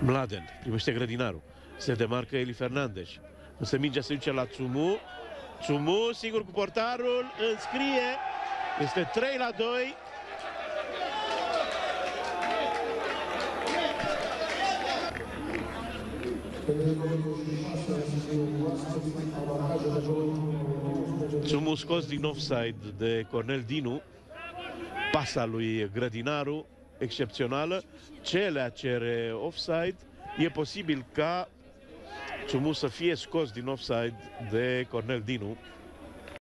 Mladen primește Grădinaru. Se demarcă Eli Fernandez. Însă mingea se duce la Tsumu. Tsumu, sigur cu portarul, înscrie. Este 3-2. Tsumu scos din offside de Cornel Dinu. Pasa lui Grădinaru, excepțională. Celea cere offside. E posibil ca Tsumu să fie scos din offside de Cornel Dinu.